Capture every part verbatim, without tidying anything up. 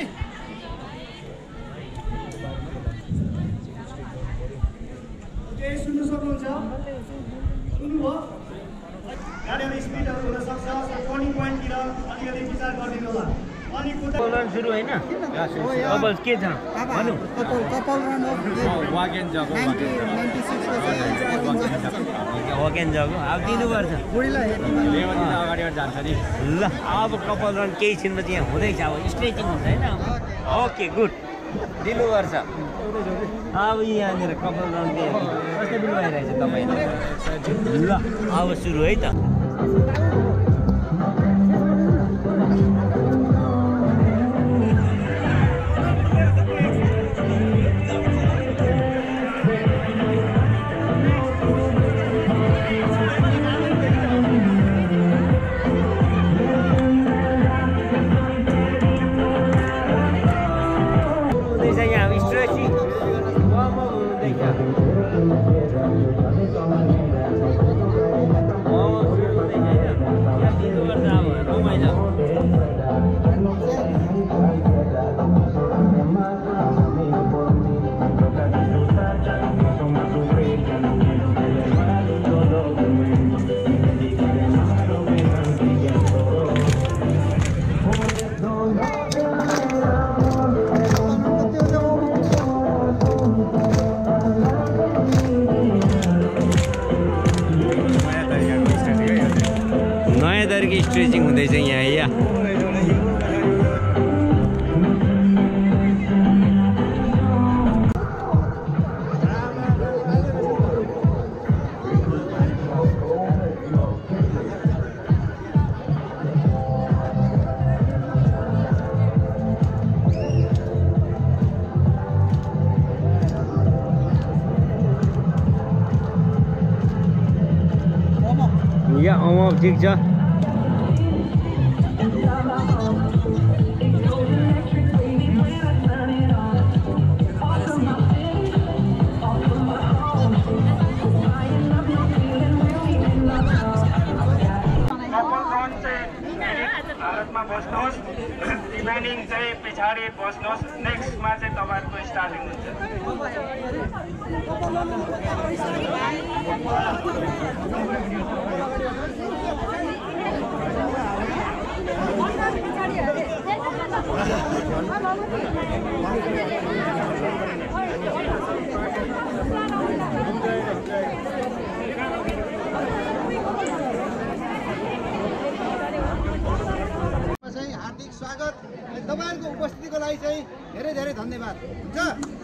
Okay सुन्नु सक्नुहुन्छ सुन्नुभयो गाडीको स्पिडहरू हुन सक्छ टर्निङ पोइन्टतिर अलिकति विचार गरिदिनु होला अनि कपल रन सुरु होइन कपल के छ भन्नु कपल कपल रन हो वागेन जगो वागेन जगो अब दिनुपर्छ बुढीलाई अगाडिबाट जान्छ नि ल अब कपल रन केही छिनमा चाहिँ यहाँ हुँदैछ अब स्ट्रेचिङ हुन्छ होइन ओके गुड दिनुपर्छ अब यहाँनिर कपाल रन कस्तो बिल भइरहेछ तपाईँले ल अब सुरु है त स्ट्रेचिङ हुँदैछ यहाँ या या अम ठिक छ रिमेनिङ चाहिँ पछाडि बस्नुहोस् नेक्स्टमा चाहिँ तपाईँहरूको स्टार्टिङ हुन्छ हार्दिक स्वागत तपाईहरुको उपस्थितिको लागि चाहिँ धेरै धेरै धन्यवाद हुन्छ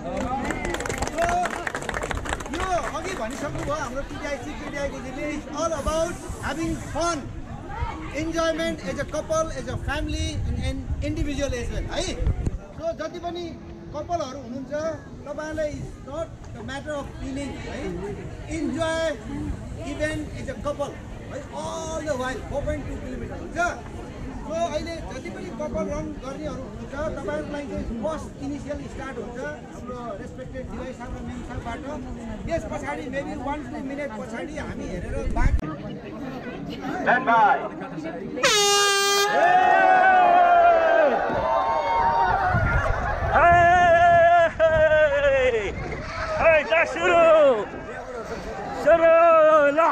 यो अघि भनिसक्नु भयो हाम्रो टिडिआइसी टिडिआईको जिल्ला is all about having fun enjoyment as a couple as a family and individual as well है सो जति पनि कपलहरू हुनुहुन्छ तपाईहरुलाई is not the matter of feeling है enjoy event as a couple है all the while four point two kilometre हुन्छ so अहिले जति पनि कपल रन गर्नेहरू हुनुहुन्छ तपाईहरुको लागि चाहिँ फर्स्ट इनिसियल स्टार्ट हुन्छ हाम्रो रेस्पेक्टेड डिवाइस हाम्रो मेन साहबबाट त्यस पछाडि मेबी वान टू मिनट पछाडि हामी हेरेर बाँकी स्ट्यान्ड बाइ हे ल सुरु सुरु ल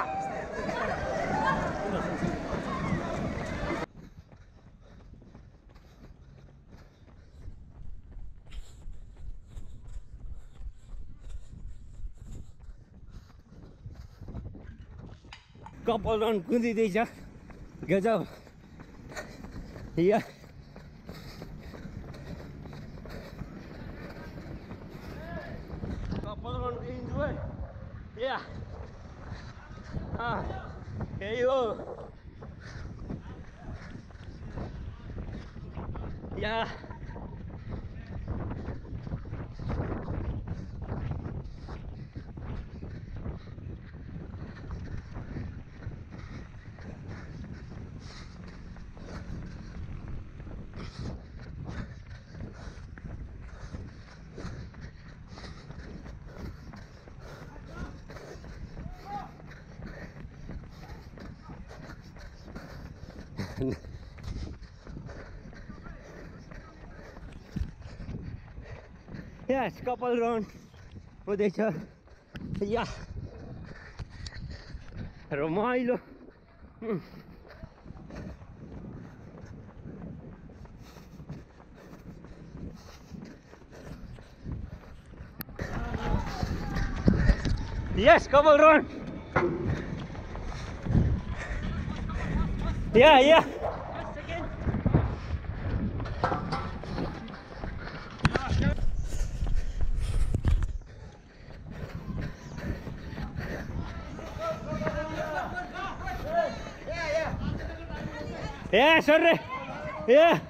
कपाल रन कुदिँदैछ गजब या कपाल रन इन्जोय या यही हो या Yes, couple round हुँदैछ या रमाइलो Yes, couple round. Yeah, yeah. Yeah, sorry. Yeah.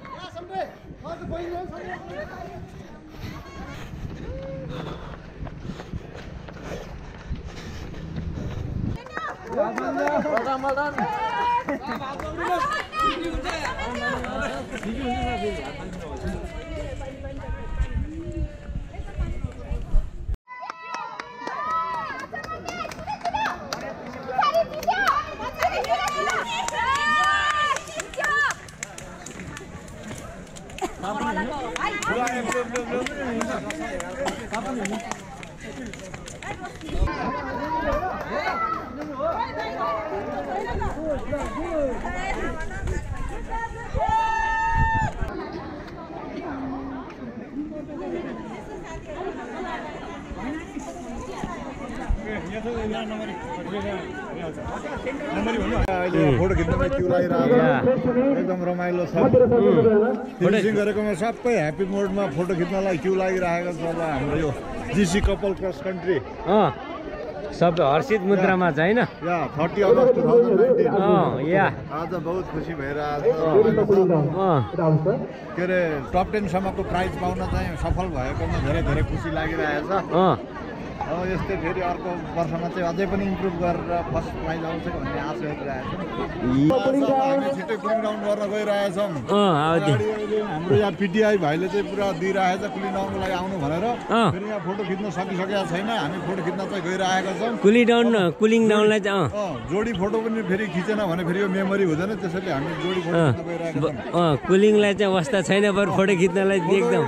Photo खिच्नमा क्यु लागिरहेको एकदम रमाइलो छ फिनिसिङ गरेकोमा सबै ह्याप्पी मोडमा फोटो खिच्नलाई क्यु लागिरहेको छ अब हाम्रो यो जिसी कपल क्रस कन्ट्री सबै हर्षित मुद्रामा छ हैन या thirty August two thousand nineteen या आज बहुत खुसी भइरहेको छ के अरे टप टेन सम्मको प्राइज पाउन चाहिँ सफल भएकोमा धेरै धेरै खुसी लागिरहेको छ अब यस्तै फेरि अर्को वर्षमा चाहिँ अझै पनि इम्प्रुभ गरेर फर्स्ट प्राइज आउँछ भन्ने आशा गरिरहेको छौँ हामी छिटै कुलिङ डाउन गर्न गइरहेछौँ हाम्रो यहाँ पिटिआई भाइले चाहिँ पुरा दिइरहेछ कुलिङ डाउनको लागि आउनु भनेर फेरि यहाँ फोटो खिच्न सकिसकेका छैन हामी फोटो खिच्न चाहिँ गइरहेका छौँ कुलिङ डाउन कुलिङ डाउनलाई चाहिँ जोडी फोटो पनि फेरि खिचेन भने फेरि यो मेमोरी हुँदैन त्यसैले हामी जोडी फोटो खिच्न गइरहेका छौँ कुलिङलाई चाहिँ अवस्था छैन बरु फोटो खिच्नलाई एकदम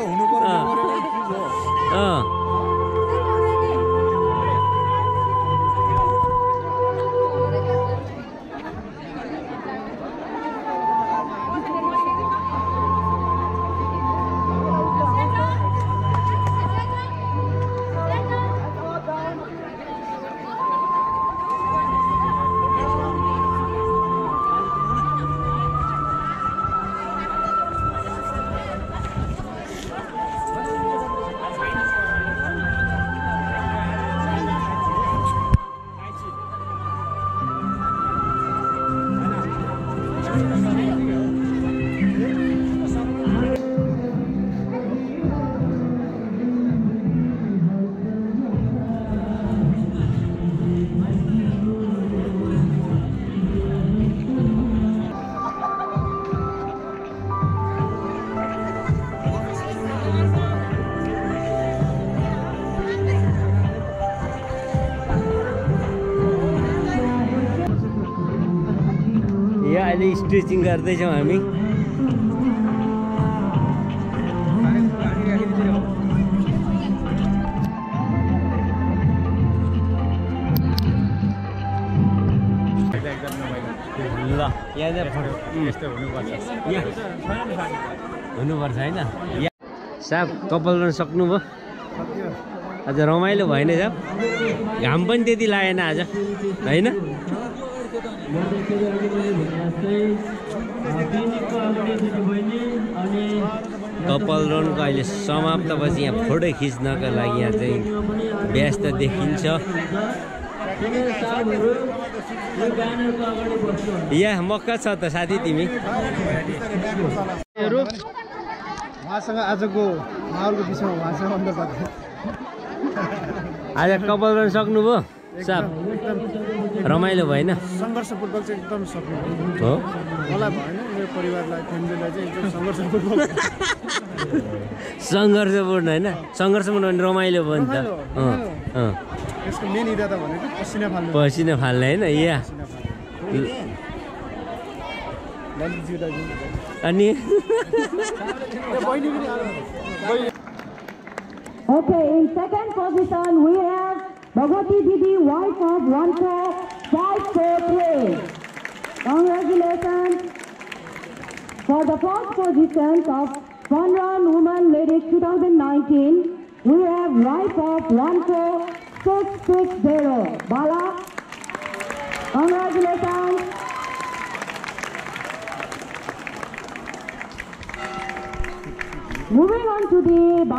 अहिले स्ट्रेचिङ गर्दैछौँ हामी ल यहाँ हुनुपर्छ होइन साहब कपाल गर्न सक्नुभयो आज रमाइलो भएन साहब घाम पनि त्यति लागेन आज होइन कपाल रनको अहिले समाप्त पछि यहाँ फोटो खिच्नका लागि यहाँ चाहिँ व्यस्त देखिन्छ यहाँ मक्का छ त साथी तिमी उहाँसँग आजको माहौलको विषयमा उहाँसँग अन्त आज कपाल रन सक्नुभयो साहब रमाइलो भएन सङ्घर्षपूर्वक चाहिँ एकदम सक्नु हो मलाई भएन मेरो परिवारलाई फ्यामिलीलाई चाहिँ एकदम सङ्घर्षपूर्वक सङ्घर्षपूर्ण होइन सङ्घर्षपूर्ण भने रमाइलो भयो नि त यसको मेन इरादा भनेको पसिना फाल्नु पसिना फाल्ने होइन या अनि Okay, in second position we have Bhagwati Didi, wife of one four five four three. Congratulations. For the first position of Fun Run Women Ladies twenty nineteen, we have wife of one four six six zero. Bala. Congratulations. Moving on to the